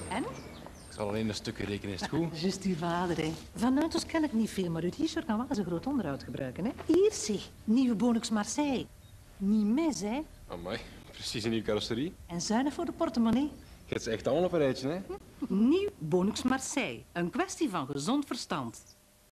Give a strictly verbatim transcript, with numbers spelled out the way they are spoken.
En? Ik zal alleen een stukje rekenen, is het goed? Just uw vader, hè. Vanuit ons ken ik niet veel, maar uit hier kan wel eens een groot onderhoud gebruiken, hè. Hier, zeg. Nieuwe Bonux Marseille. Niet mis, hè. Amai, precies een nieuwe carrosserie. En zuinig voor de portemonnee. Het is echt allemaal op een rijtje, hè? Nieuw Bonux Marseille. Een kwestie van gezond verstand.